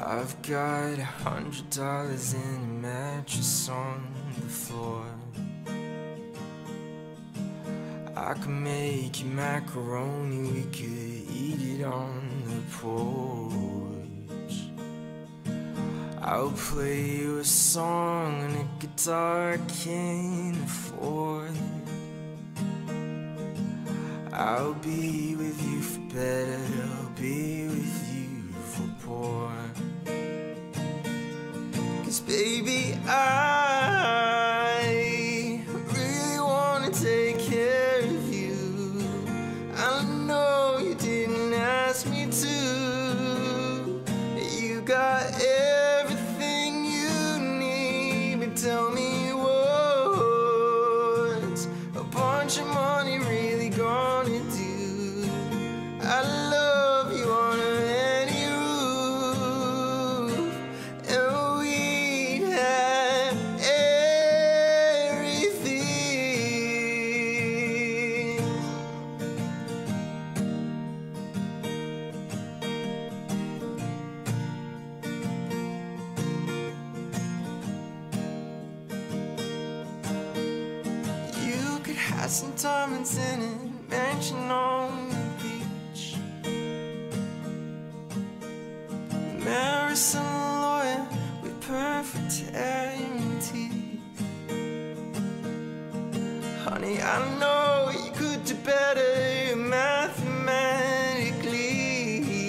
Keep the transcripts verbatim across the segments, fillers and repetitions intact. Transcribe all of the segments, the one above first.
I've got a hundred dollars in a mattress on the floor. I could make you macaroni, we could eat it on the porch. I'll play you a song on a guitar I can't afford. I'll be with you for better, I'll be with you for poor. 'Cause baby, I really wanna take care of you. I know you didn't ask me to. You got everything you need, but tell me what's a bunch of money really gonna do? I love you on any roof, and we'd have everything. You could have some diamonds in a mansion on the beach, marry some lawyer with perfect hair and teeth. Honey, I know you could do better mathematically.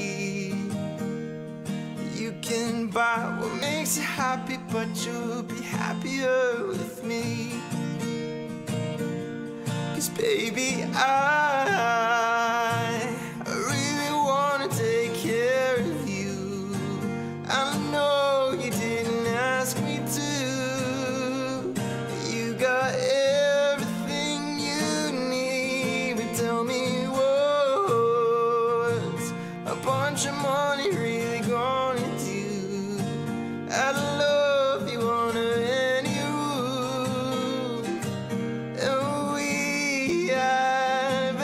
You can buy what makes you happy, but you'll be happier with me. 'Cause baby, I, I really wanna take care of you. I know you didn't ask me to. You got everything you need, but tell me what's a bunch of money really gonna do? I love you on any roof, and we have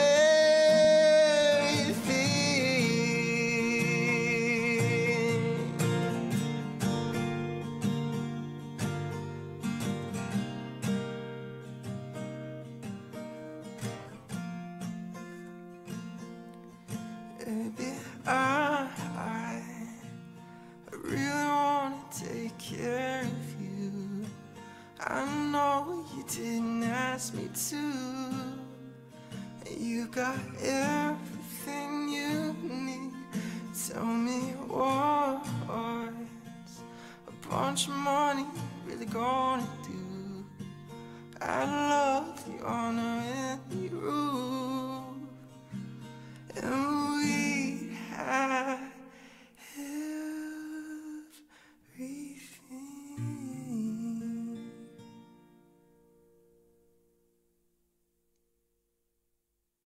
everything. Baby, I, I, I really wanna take care of you. I know you didn't ask me to. You got everything you need. Tell me what's a bunch of money really gonna do? I love the honor in you.